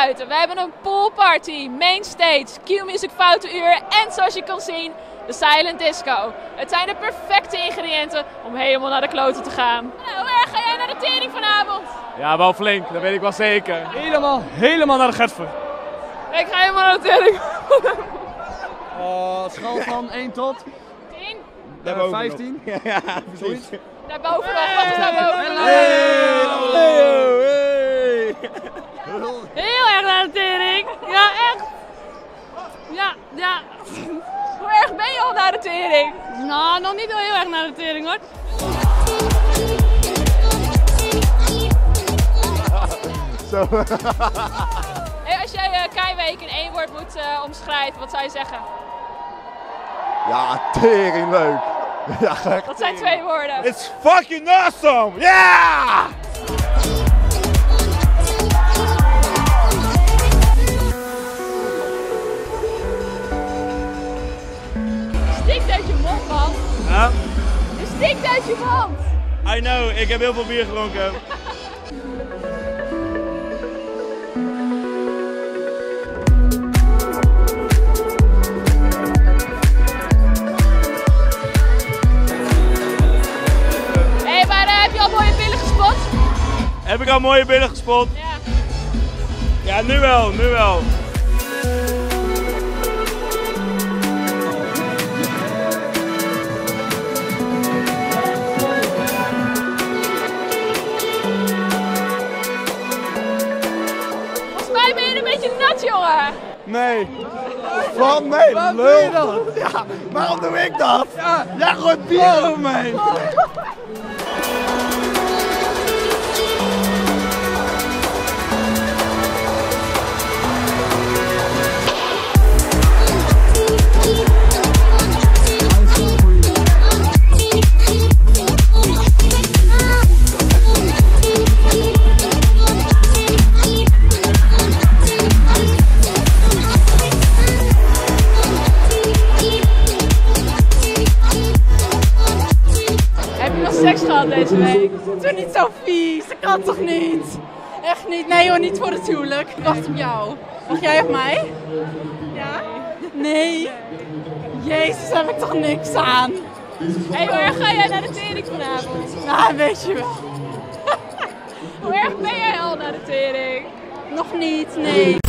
buiten. We hebben een poolparty, mainstage, Q-Music Foutenuur en zoals je kan zien, de Silent Disco. Het zijn de perfecte ingrediënten om helemaal naar de kloten te gaan. Nou, hoe erg ga jij naar de tering vanavond? Ja, wel flink, dat weet ik wel zeker. Helemaal naar de Getver. Ik ga helemaal naar de tering. Schaal van 1 tot 10? 15. Ja, precies. Daarboven nog, wat is daarboven? Heel erg naar de tering. Ja, echt. Ja. Hoe erg ben je al naar de tering? Nou, nog niet heel erg naar de tering hoor. Zo. Hey, als jij Keiweek in 1 woord moet omschrijven, wat zou je zeggen? Ja, tering leuk. Ja, gek. Dat zijn 2 woorden. It's fucking awesome! Yeah! Stinkt uit je mond, man. Ja? Je stinkt uit je mond. I know, ik heb heel veel bier gedronken. Hey, maar heb je al mooie billen gespot? Heb ik al mooie billen gespot? Ja. Ja, nu wel. Volgens mij ben je een beetje nat, jongen. Nee. Van nee, waarom doe je dat? Ja, waarom doe ik dat? Ja. Jij gooit bier over me heen. Heb je nog seks gehad deze week? Doe niet zo vies, dat kan toch niet? Echt niet, nee hoor, niet voor het huwelijk. Ik wacht op jou. Wacht jij op mij? Ja? Nee. Jezus, daar heb ik toch niks aan. Hey, hoe erg ga jij naar de tering vanavond? Nou, weet je wel. Hoe erg ben jij al naar de tering? Nog niet, nee.